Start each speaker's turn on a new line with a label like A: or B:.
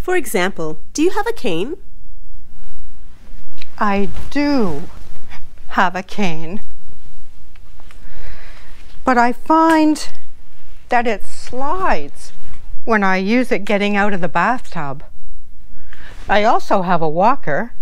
A: For example, do you have a cane?
B: I do have a cane, but I find that it slides when I use it getting out of the bathtub. I also have a walker,